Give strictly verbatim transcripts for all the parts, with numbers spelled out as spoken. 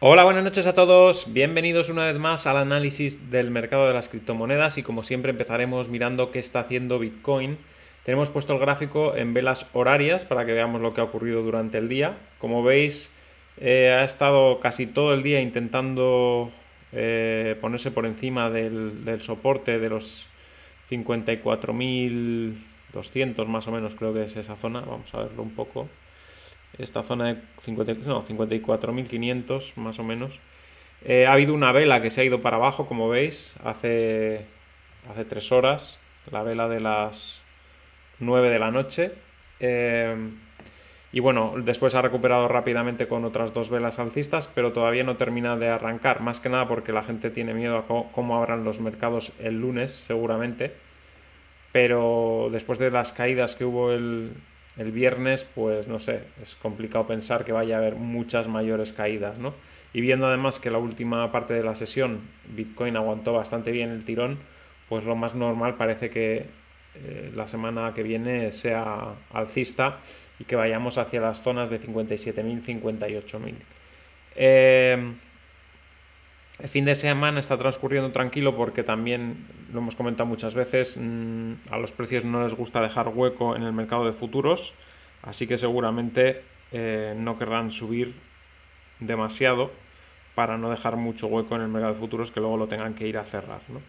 Hola, buenas noches a todos. Bienvenidos una vez más al análisis del mercado de las criptomonedas y como siempre empezaremos mirando qué está haciendo Bitcoin. Tenemos puesto el gráfico en velas horarias para que veamos lo que ha ocurrido durante el día. Como veis, eh, ha estado casi todo el día intentando eh, ponerse por encima del, del soporte de los cincuenta y cuatro mil doscientos más o menos, creo que es esa zona. Vamos a verlo un poco. Esta zona de cincuenta, no, cincuenta y cuatro mil quinientos más o menos. Eh, ha habido una vela que se ha ido para abajo, como veis, hace, hace tres horas, la vela de las nueve de la noche. Eh, y bueno, después ha recuperado rápidamente con otras dos velas alcistas, pero todavía no termina de arrancar, más que nada porque la gente tiene miedo a cómo, cómo abran los mercados el lunes, seguramente. Pero después de las caídas que hubo el, el viernes, pues no sé, es complicado pensar que vaya a haber muchas mayores caídas, ¿no? Y viendo además que la última parte de la sesión Bitcoin aguantó bastante bien el tirón, pues lo más normal parece que eh, la semana que viene sea alcista y que vayamos hacia las zonas de cincuenta y siete mil, cincuenta y ocho mil. Eh, el fin de semana está transcurriendo tranquilo porque también, lo hemos comentado muchas veces, mmm, a los precios no les gusta dejar hueco en el mercado de futuros, así que seguramente eh, no querrán subir demasiado para no dejar mucho hueco en el mercado de futuros que luego lo tengan que ir a cerrar, ¿no?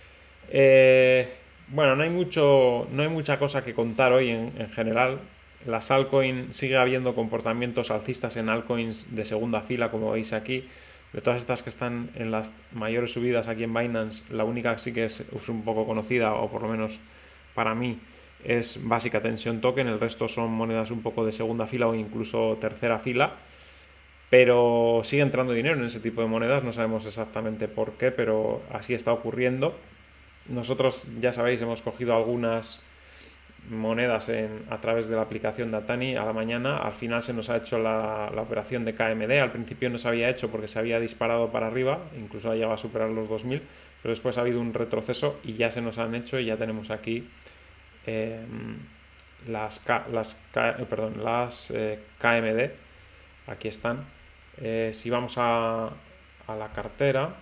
Eh, bueno, no hay, mucho, no hay mucha cosa que contar hoy en, en general. Las altcoins, sigue habiendo comportamientos alcistas en altcoins de segunda fila, como veis aquí. De todas estas que están en las mayores subidas aquí en Binance, la única sí que es, es un poco conocida, o por lo menos para mí, es Basic Attention Token. El resto son monedas un poco de segunda fila o incluso tercera fila. Pero sigue entrando dinero en ese tipo de monedas, no sabemos exactamente por qué, pero así está ocurriendo. Nosotros, ya sabéis, hemos cogido algunas monedas en, a través de la aplicación de Atani a la mañana. Al final se nos ha hecho la, la operación de K M D. Al principio no se había hecho porque se había disparado para arriba, incluso ha llegado a superar los dos mil, pero después ha habido un retroceso y ya se nos han hecho y ya tenemos aquí eh, las, K, las, K, perdón, las eh, K M D. Aquí están. Eh, si vamos a, a la cartera,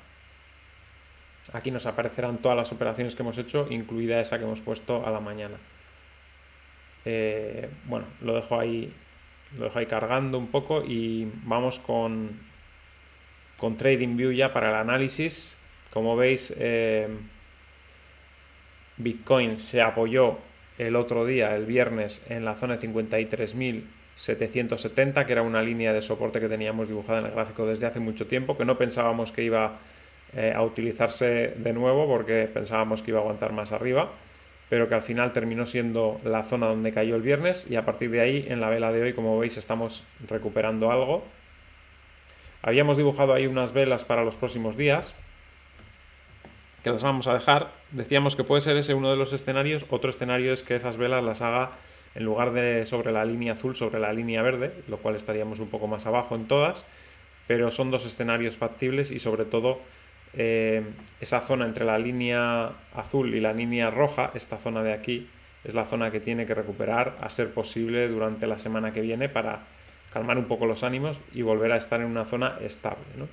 aquí nos aparecerán todas las operaciones que hemos hecho, incluida esa que hemos puesto a la mañana. Eh, bueno, lo dejo ahí, lo dejo ahí cargando un poco y vamos con, con TradingView ya para el análisis. Como veis, eh, Bitcoin se apoyó el otro día, el viernes, en la zona de cincuenta y tres mil setecientos setenta, que era una línea de soporte que teníamos dibujada en el gráfico desde hace mucho tiempo, que no pensábamos que iba eh, a utilizarse de nuevo porque pensábamos que iba a aguantar más arriba, pero que al final terminó siendo la zona donde cayó el viernes y a partir de ahí, en la vela de hoy, como veis, estamos recuperando algo. Habíamos dibujado ahí unas velas para los próximos días, que las vamos a dejar. Decíamos que puede ser ese uno de los escenarios. Otro escenario es que esas velas las haga en lugar de sobre la línea azul, sobre la línea verde, lo cual estaríamos un poco más abajo en todas, pero son dos escenarios factibles y sobre todo eh, esa zona entre la línea azul y la línea roja, esta zona de aquí, es la zona que tiene que recuperar a ser posible durante la semana que viene para calmar un poco los ánimos y volver a estar en una zona estable, ¿no?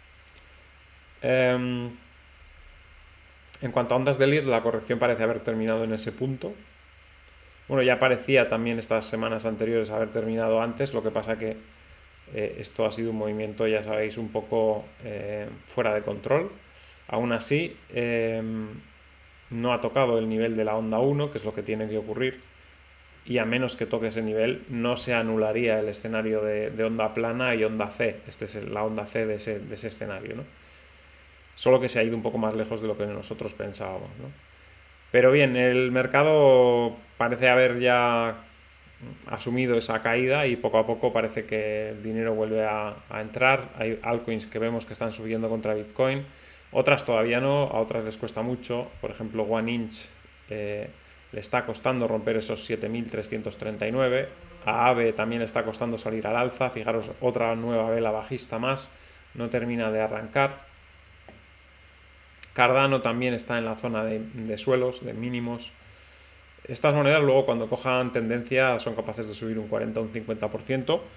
Eh, en cuanto a ondas de Elliott, la corrección parece haber terminado en ese punto. Bueno, ya parecía también estas semanas anteriores haber terminado antes, lo que pasa que eh, esto ha sido un movimiento, ya sabéis, un poco eh, fuera de control. Aún así, eh, no ha tocado el nivel de la onda uno, que es lo que tiene que ocurrir, y a menos que toque ese nivel, no se anularía el escenario de, de onda plana y onda C. Esta es la onda C de ese, de ese escenario, ¿no? Solo que se ha ido un poco más lejos de lo que nosotros pensábamos, ¿no? Pero bien, el mercado parece haber ya asumido esa caída y poco a poco parece que el dinero vuelve a, a entrar. Hay altcoins que vemos que están subiendo contra Bitcoin, otras todavía no, a otras les cuesta mucho. Por ejemplo, OneInch eh, le está costando romper esos siete mil trescientos treinta y nueve. A AVE también le está costando salir al alza. Fijaros, otra nueva vela bajista más, no termina de arrancar. Cardano también está en la zona de, de suelos, de mínimos. Estas monedas luego cuando cojan tendencia son capaces de subir un cuarenta o un cincuenta por ciento.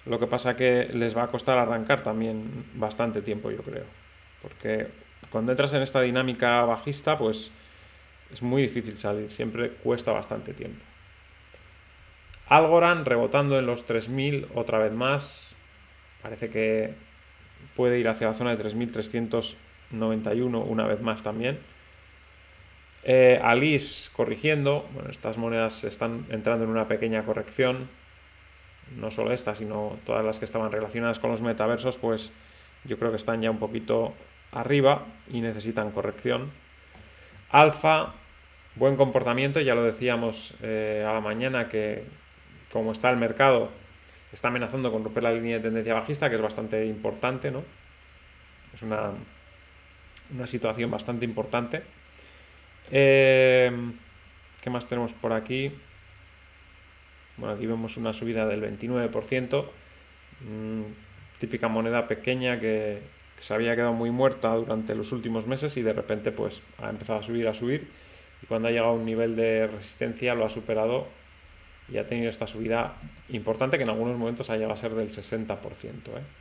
Lo que pasa que les va a costar arrancar también bastante tiempo, yo creo. Porque cuando entras en esta dinámica bajista, pues es muy difícil salir, siempre cuesta bastante tiempo. Algorand rebotando en los tres mil otra vez más. Parece que puede ir hacia la zona de tres mil trescientos noventa y uno una vez más también. Eh, Alice corrigiendo. Bueno, estas monedas están entrando en una pequeña corrección. No solo esta, sino todas las que estaban relacionadas con los metaversos, pues yo creo que están ya un poquito arriba y necesitan corrección. Alfa, buen comportamiento, ya lo decíamos eh, a la mañana que como está el mercado, está amenazando con romper la línea de tendencia bajista, que es bastante importante, ¿no? Es una, una situación bastante importante. Eh, ¿Qué más tenemos por aquí? Bueno, aquí vemos una subida del veintinueve por ciento. Mmm, típica moneda pequeña que, que se había quedado muy muerta durante los últimos meses y de repente pues ha empezado a subir, a subir. Y cuando ha llegado a un nivel de resistencia lo ha superado y ha tenido esta subida importante que en algunos momentos ha llegado a ser del sesenta por ciento. ¿eh?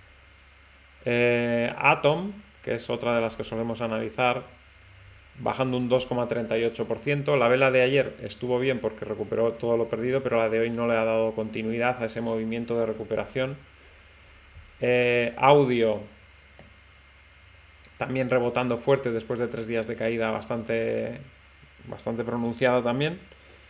Eh, Atom, que es otra de las que solemos analizar, bajando un dos coma treinta y ocho por ciento. La vela de ayer estuvo bien porque recuperó todo lo perdido, pero la de hoy no le ha dado continuidad a ese movimiento de recuperación. Eh, audio también rebotando fuerte después de tres días de caída bastante, bastante pronunciada también.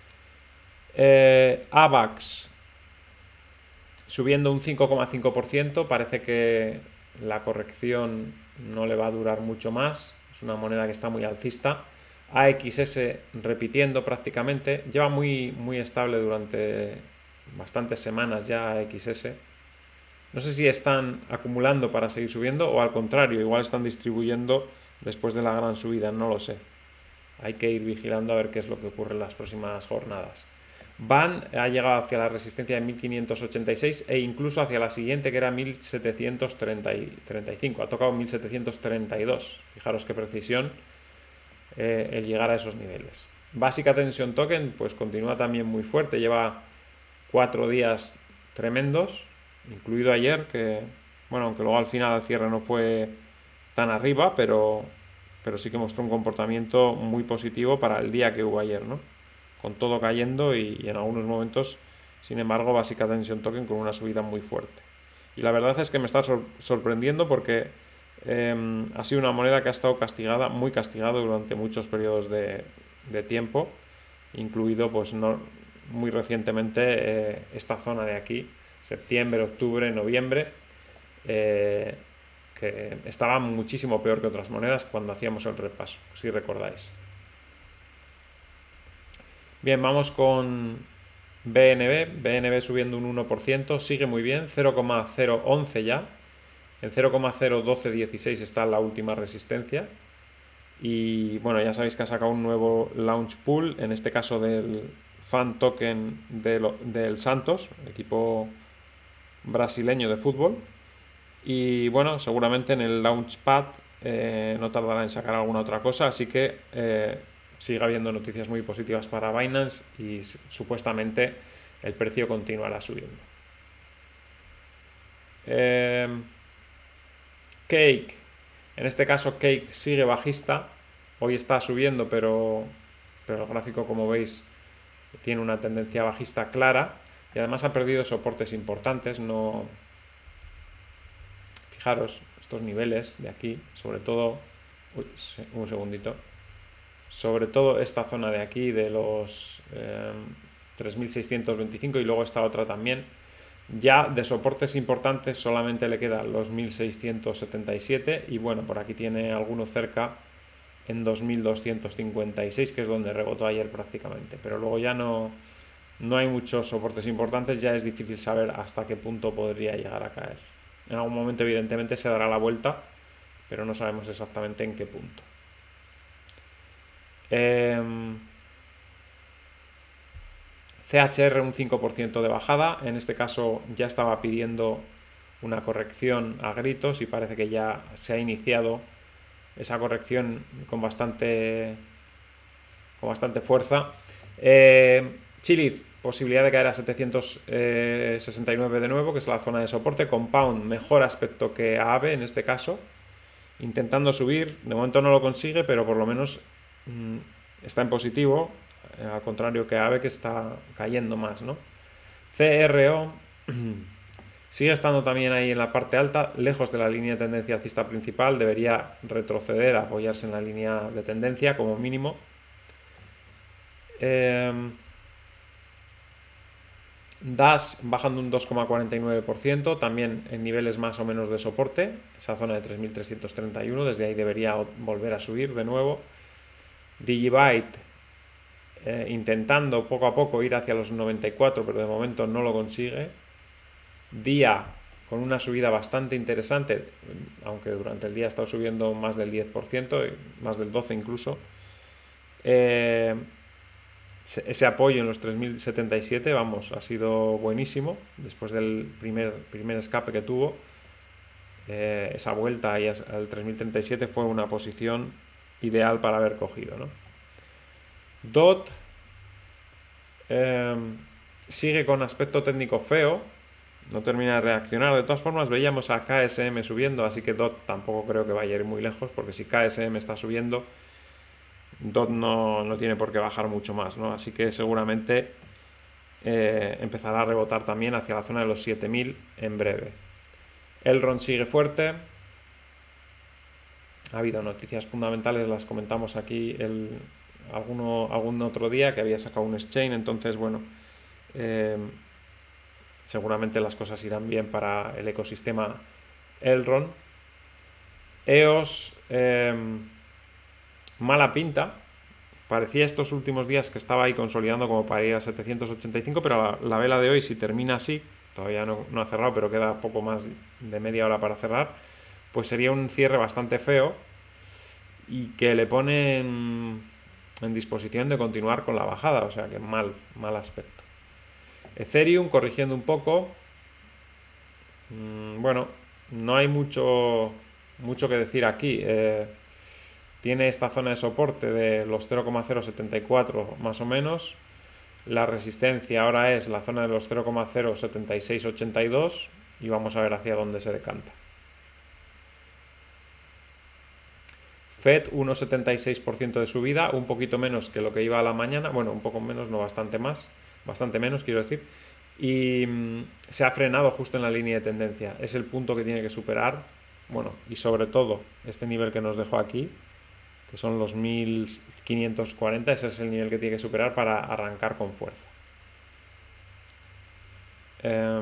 Eh, AVAX subiendo un cinco coma cinco por ciento, parece que la corrección no le va a durar mucho más, es una moneda que está muy alcista. A X S repitiendo prácticamente, lleva muy, muy estable durante bastantes semanas ya A X S. No sé si están acumulando para seguir subiendo o al contrario, igual están distribuyendo después de la gran subida, no lo sé. Hay que ir vigilando a ver qué es lo que ocurre en las próximas jornadas. B A N ha llegado hacia la resistencia de mil quinientos ochenta y seis e incluso hacia la siguiente que era mil setecientos treinta y cinco. Ha tocado mil setecientos treinta y dos. Fijaros qué precisión eh, el llegar a esos niveles. Basic Attention Token pues continúa también muy fuerte. Lleva cuatro días tremendos, incluido ayer, que bueno, aunque luego al final al cierre no fue tan arriba, pero, pero sí que mostró un comportamiento muy positivo para el día que hubo ayer, ¿no? Con todo cayendo y, y en algunos momentos, sin embargo, Basic Attention Token con una subida muy fuerte. Y la verdad es que me está sor sorprendiendo porque eh, ha sido una moneda que ha estado castigada, muy castigada durante muchos periodos de, de tiempo, incluido pues no, muy recientemente eh, esta zona de aquí, septiembre, octubre, noviembre, eh, que estaba muchísimo peor que otras monedas cuando hacíamos el repaso, si recordáis. Bien, vamos con B N B, B N B subiendo un uno por ciento, sigue muy bien, cero coma cero once ya, en cero coma cero doce dieciséis está la última resistencia y bueno, ya sabéis que ha sacado un nuevo launch pool, en este caso del fan token de lo, del Santos, equipo brasileño de fútbol, y bueno, seguramente en el launchpad eh, no tardará en sacar alguna otra cosa, así que eh, sigue habiendo noticias muy positivas para Binance y supuestamente el precio continuará subiendo. Eh, Cake, en este caso Cake sigue bajista, hoy está subiendo, pero, pero el gráfico, como veis, tiene una tendencia bajista clara y además ha perdido soportes importantes. No, fijaros estos niveles de aquí, sobre todo, uy, un segundito, sobre todo esta zona de aquí de los eh, tres mil seiscientos veinticinco y luego esta otra también. Ya de soportes importantes solamente le quedan los mil seiscientos setenta y siete y bueno, por aquí tiene alguno cerca en dos mil doscientos cincuenta y seis, que es donde rebotó ayer prácticamente, pero luego ya no, no hay muchos soportes importantes, ya es difícil saber hasta qué punto podría llegar a caer. En algún momento evidentemente se dará la vuelta, pero no sabemos exactamente en qué punto. Eh, C H R un cinco por ciento de bajada, en este caso ya estaba pidiendo una corrección a gritos y parece que ya se ha iniciado esa corrección con bastante, con bastante fuerza. Eh, Chiliz, posibilidad de caer a setecientos sesenta y nueve de nuevo, que es la zona de soporte. Compound, mejor aspecto que A V E en este caso, intentando subir. De momento no lo consigue, pero por lo menos mmm, está en positivo, eh, al contrario que A V E, que está cayendo más, ¿no? C R O sigue estando también ahí en la parte alta, lejos de la línea de tendencia alcista principal. Debería retroceder, apoyarse en la línea de tendencia como mínimo. Eh, D A S bajando un dos coma cuarenta y nueve por ciento, también en niveles más o menos de soporte, esa zona de tres mil trescientos treinta y uno, desde ahí debería volver a subir de nuevo. Digibyte eh, intentando poco a poco ir hacia los noventa y cuatro, pero de momento no lo consigue. Día con una subida bastante interesante, aunque durante el día ha estado subiendo más del diez por ciento, más del doce por ciento incluso. Eh, ese apoyo en los tres mil setenta y siete, vamos, ha sido buenísimo después del primer, primer escape que tuvo. Eh, esa vuelta ahí al tres mil treinta y siete fue una posición ideal para haber cogido, ¿no? D O T eh, sigue con aspecto técnico feo, no termina de reaccionar. De todas formas, veíamos a K S M subiendo, así que D O T tampoco creo que vaya a ir muy lejos, porque si K S M está subiendo, D O T no, no tiene por qué bajar mucho más, ¿no? Así que seguramente eh, empezará a rebotar también hacia la zona de los siete mil en breve. Elrond sigue fuerte. Ha habido noticias fundamentales, las comentamos aquí el, alguno, algún otro día, que había sacado un exchange. Entonces, bueno, eh, seguramente las cosas irán bien para el ecosistema Elrond. E O S, eh, mala pinta. Parecía estos últimos días que estaba ahí consolidando como para ir a setecientos ochenta y cinco, pero la, la vela de hoy, si termina así, todavía no, no ha cerrado, pero queda poco más de media hora para cerrar, pues sería un cierre bastante feo y que le pone en, en disposición de continuar con la bajada, o sea que mal, mal aspecto. Ethereum corrigiendo un poco. Mm, bueno, no hay mucho, mucho que decir aquí. Eh, tiene esta zona de soporte de los cero coma cero setenta y cuatro más o menos. La resistencia ahora es la zona de los cero coma cero setenta y seis ochenta y dos y vamos a ver hacia dónde se decanta. Fed uno coma setenta y seis por ciento de subida, un poquito menos que lo que iba a la mañana, bueno, un poco menos, no bastante más, bastante menos quiero decir, y mmm, se ha frenado justo en la línea de tendencia. Es el punto que tiene que superar, bueno, y sobre todo este nivel que nos dejó aquí, que son los mil quinientos cuarenta, ese es el nivel que tiene que superar para arrancar con fuerza. Eh,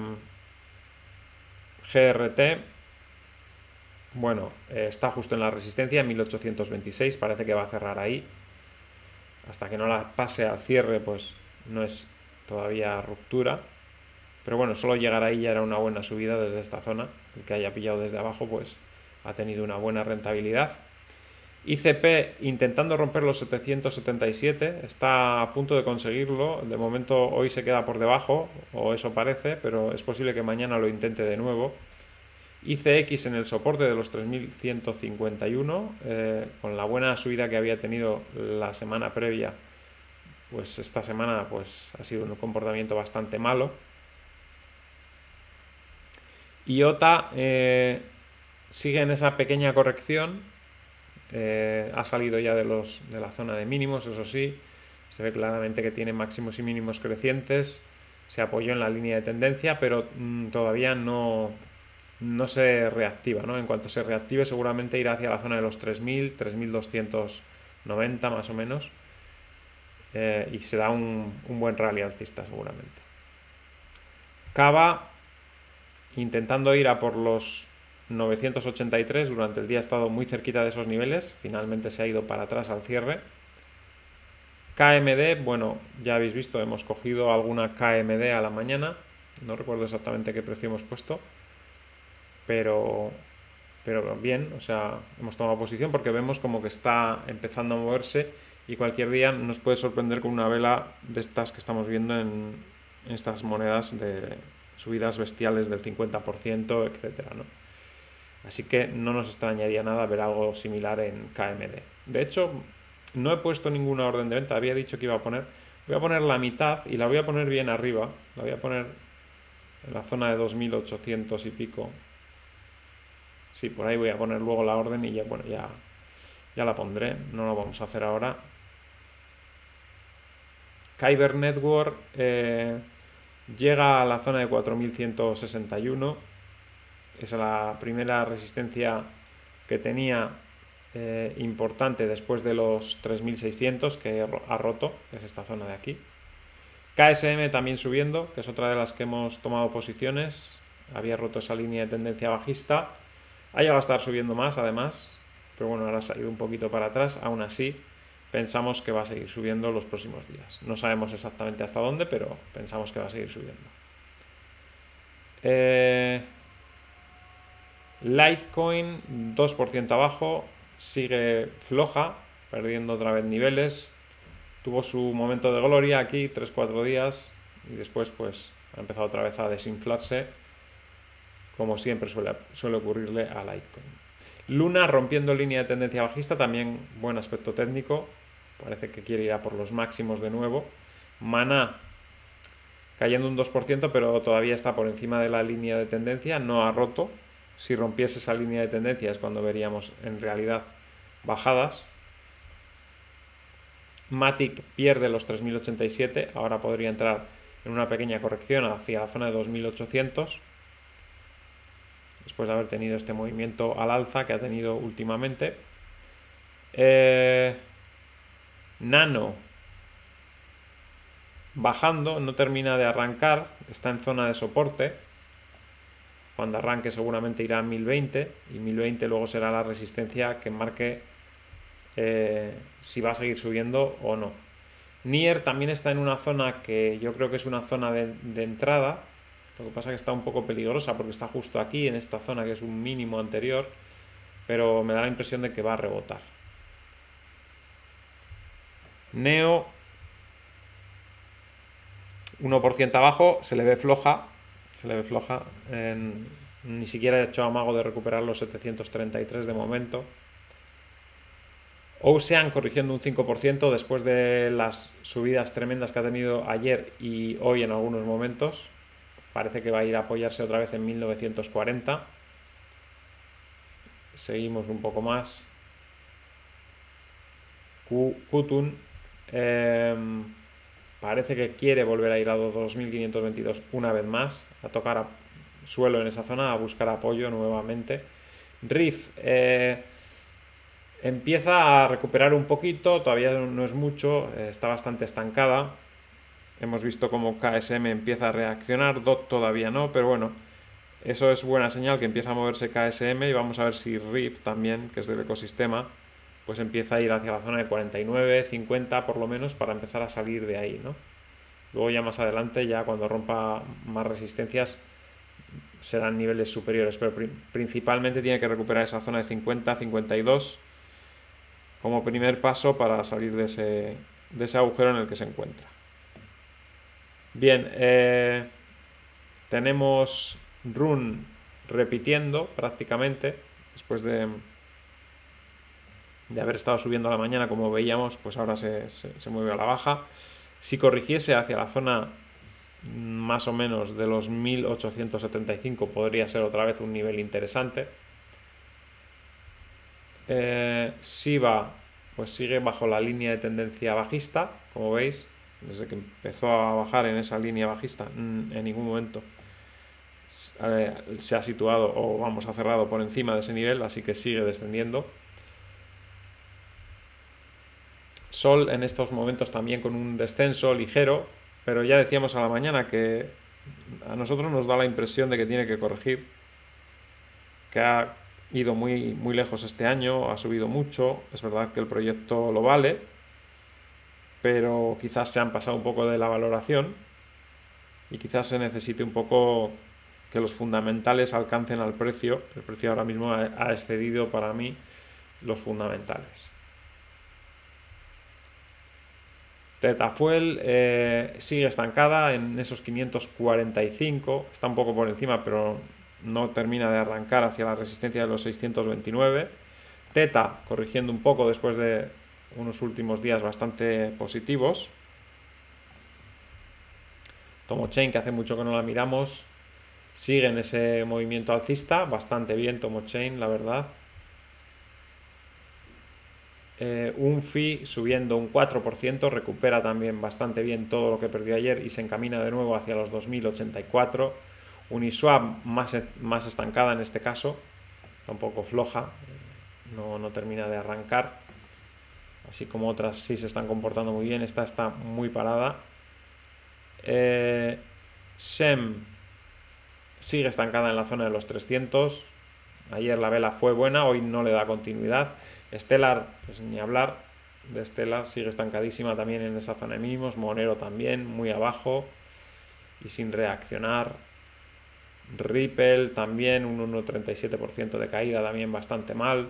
G R T, bueno, eh, está justo en la resistencia, en mil ochocientos veintiséis, parece que va a cerrar ahí. Hasta que no la pase al cierre, pues no es todavía ruptura. Pero bueno, solo llegar ahí ya era una buena subida desde esta zona. El que haya pillado desde abajo, pues ha tenido una buena rentabilidad. I C P intentando romper los setecientos setenta y siete, está a punto de conseguirlo. De momento hoy se queda por debajo, o eso parece, pero es posible que mañana lo intente de nuevo. I C X en el soporte de los tres mil ciento cincuenta y uno, eh, con la buena subida que había tenido la semana previa, pues esta semana pues ha sido un comportamiento bastante malo. I O T A eh, sigue en esa pequeña corrección. Eh, ha salido ya de, los, de la zona de mínimos, eso sí, se ve claramente que tiene máximos y mínimos crecientes, se apoyó en la línea de tendencia, pero mmm, todavía no, no se reactiva, ¿no? En cuanto se reactive seguramente irá hacia la zona de los tres mil, tres mil doscientos noventa más o menos, eh, y será un, un buen rally alcista seguramente. Cava intentando ir a por los novecientos ochenta y tres, durante el día ha estado muy cerquita de esos niveles, finalmente se ha ido para atrás al cierre. K M D, bueno, ya habéis visto, hemos cogido alguna K M D a la mañana, no recuerdo exactamente qué precio hemos puesto, pero, pero bien, o sea, hemos tomado posición porque vemos como que está empezando a moverse y cualquier día nos puede sorprender con una vela de estas que estamos viendo en, en estas monedas de subidas bestiales del cincuenta por ciento, etcétera, ¿no? Así que no nos extrañaría nada ver algo similar en K M D. De hecho, no he puesto ninguna orden de venta, había dicho que iba a poner, Voy a poner la mitad y la voy a poner bien arriba. La voy a poner en la zona de dos mil ochocientos y pico. Sí, por ahí voy a poner luego la orden y ya, bueno, ya, ya la pondré. No lo vamos a hacer ahora. Kyber Network eh, llega a la zona de cuatro mil ciento sesenta y uno. Es la primera resistencia que tenía eh, importante después de los tres mil seiscientos que ha roto, que es esta zona de aquí. K S M también subiendo, que es otra de las que hemos tomado posiciones. Había roto esa línea de tendencia bajista. Ha llegado a estar subiendo más, además. Pero bueno, ahora ha salido un poquito para atrás. Aún así, pensamos que va a seguir subiendo los próximos días. No sabemos exactamente hasta dónde, pero pensamos que va a seguir subiendo. Eh, Litecoin, dos por ciento abajo. Sigue floja, perdiendo otra vez niveles. Tuvo su momento de gloria aquí, tres cuatro días, y después pues ha empezado otra vez a desinflarse, como siempre suele, suele ocurrirle a Litecoin. Luna rompiendo línea de tendencia bajista, también buen aspecto técnico, parece que quiere ir a por los máximos de nuevo. Mana cayendo un dos por ciento, pero todavía está por encima de la línea de tendencia, no ha roto. Si rompiese esa línea de tendencia es cuando veríamos en realidad bajadas. Matic pierde los tres mil ochenta y siete, ahora podría entrar en una pequeña corrección hacia la zona de dos mil ochocientos, después de haber tenido este movimiento al alza que ha tenido últimamente. Eh, Nano bajando, no termina de arrancar, está en zona de soporte. Cuando arranque seguramente irá a mil veinte y mil veinte luego será la resistencia que marque Eh, si va a seguir subiendo o no. Nier también está en una zona que yo creo que es una zona de, de entrada. Lo que pasa es que está un poco peligrosa porque está justo aquí, en esta zona que es un mínimo anterior, pero me da la impresión de que va a rebotar. Neo, uno por ciento abajo, se le ve floja, se le ve floja, en, ni siquiera he hecho amago de recuperar los setecientos treinta y tres de momento. Ocean corrigiendo un cinco por ciento después de las subidas tremendas que ha tenido ayer y hoy en algunos momentos. Parece que va a ir a apoyarse otra vez en mil novecientos cuarenta. Seguimos un poco más. Qutun eh, parece que quiere volver a ir a los dos mil quinientos veintidós una vez más, a tocar a suelo en esa zona, a buscar apoyo nuevamente. Riff eh, empieza a recuperar un poquito, todavía no es mucho, eh, está bastante estancada. Hemos visto cómo K S M empieza a reaccionar, D O T todavía no, pero bueno, eso es buena señal que empieza a moverse K S M y vamos a ver si Riff también, que es del ecosistema, pues empieza a ir hacia la zona de cuarenta y nueve, cincuenta por lo menos para empezar a salir de ahí, ¿no? Luego ya más adelante, ya cuando rompa más resistencias, serán niveles superiores, pero pri principalmente tiene que recuperar esa zona de cincuenta, cincuenta y dos como primer paso para salir de ese, de ese agujero en el que se encuentra. Bien, eh, tenemos Rune repitiendo prácticamente, después de, de haber estado subiendo a la mañana, como veíamos, pues ahora se, se, se mueve a la baja. Si corrigiese hacia la zona más o menos de los mil ochocientos setenta y cinco, podría ser otra vez un nivel interesante. Eh, Shiba pues sigue bajo la línea de tendencia bajista, como veis, desde que empezó a bajar en esa línea bajista, en ningún momento eh, se ha situado o vamos, ha cerrado por encima de ese nivel, así que sigue descendiendo. Sol en estos momentos también con un descenso ligero, pero ya decíamos a la mañana que a nosotros nos da la impresión de que tiene que corregir, que ha ido muy, muy lejos este año, ha subido mucho, es verdad que el proyecto lo vale, pero quizás se han pasado un poco de la valoración y quizás se necesite un poco que los fundamentales alcancen al precio. El precio ahora mismo ha, ha excedido para mí los fundamentales. Tetafuel eh, sigue estancada en esos quinientos cuarenta y cinco, está un poco por encima, pero no termina de arrancar hacia la resistencia de los seiscientos veintinueve. Teta corrigiendo un poco después de unos últimos días bastante positivos. Tomochain, que hace mucho que no la miramos, sigue en ese movimiento alcista, bastante bien Tomochain, la verdad. Eh, un F I subiendo un cuatro por ciento, recupera también bastante bien todo lo que perdió ayer y se encamina de nuevo hacia los dos mil ochenta y cuatro. Uniswap más, más estancada en este caso, tampoco floja, no, no termina de arrancar, así como otras sí se están comportando muy bien. Esta está muy parada. eh, S E M sigue estancada en la zona de los trescientos. Ayer la vela fue buena, hoy no le da continuidad. Stellar, pues ni hablar de Stellar, sigue estancadísima también en esa zona de mínimos. Monero también, muy abajo y sin reaccionar. Ripple también, un uno coma treinta y siete por ciento de caída, también bastante mal.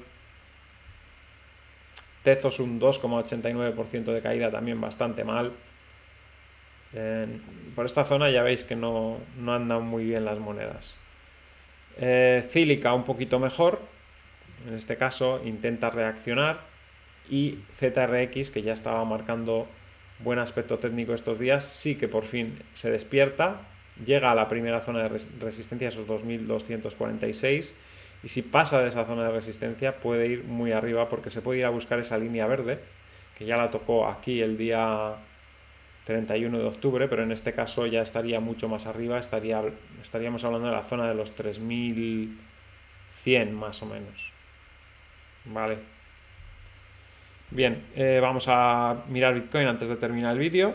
Tezos un dos coma ochenta y nueve por ciento de caída, también bastante mal. Eh, por esta zona ya veis que no, no andan muy bien las monedas. Eh, Cílica un poquito mejor, en este caso intenta reaccionar, y Z R X, que ya estaba marcando buen aspecto técnico estos días, sí que por fin se despierta, llega a la primera zona de resistencia, esos dos mil doscientos cuarenta y seis, y si pasa de esa zona de resistencia puede ir muy arriba, porque se puede ir a buscar esa línea verde, que ya la tocó aquí el día treinta y uno de octubre, pero en este caso ya estaría mucho más arriba, estaría, estaríamos hablando de la zona de los tres mil cien más o menos. Vale. Bien, eh, vamos a mirar Bitcoin antes de terminar el vídeo.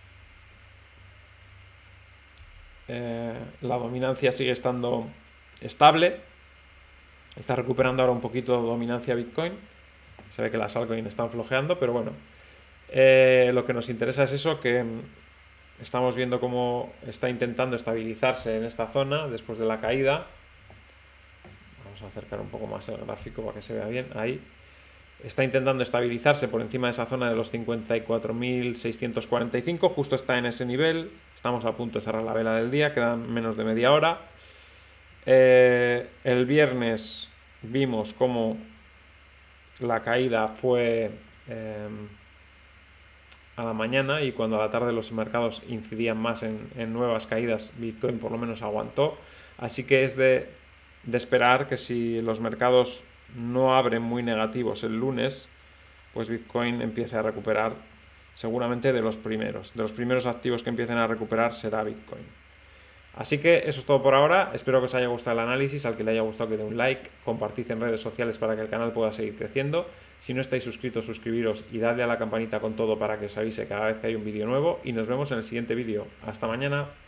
Eh, la dominancia sigue estando estable. Está recuperando ahora un poquito de dominancia Bitcoin. Se ve que las altcoins están flojeando, pero bueno. Eh, lo que nos interesa es eso, que estamos viendo cómo está intentando estabilizarse en esta zona después de la caída. Vamos a acercar un poco más el gráfico para que se vea bien. Ahí. Está intentando estabilizarse por encima de esa zona de los cincuenta y cuatro mil seiscientos cuarenta y cinco. Justo está en ese nivel. Estamos a punto de cerrar la vela del día. Quedan menos de media hora. Eh, el viernes vimos cómo la caída fue eh, a la mañana, y cuando a la tarde los mercados incidían más en, en nuevas caídas, Bitcoin por lo menos aguantó. Así que es de, de esperar que si los mercados no abren muy negativos el lunes, pues Bitcoin empiece a recuperar, seguramente de los primeros. De los primeros activos que empiecen a recuperar será Bitcoin. Así que eso es todo por ahora. Espero que os haya gustado el análisis. Al que le haya gustado, que dé un like, compartid en redes sociales para que el canal pueda seguir creciendo. Si no estáis suscritos, suscribiros y dadle a la campanita con todo para que os avise cada vez que hay un vídeo nuevo. Y nos vemos en el siguiente vídeo. Hasta mañana.